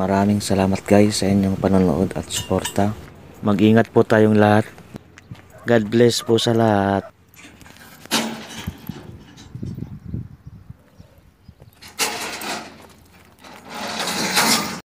Maraming salamat guys sa inyong panonood at suporta. Mag-ingat po tayong lahat. God bless po sa lahat.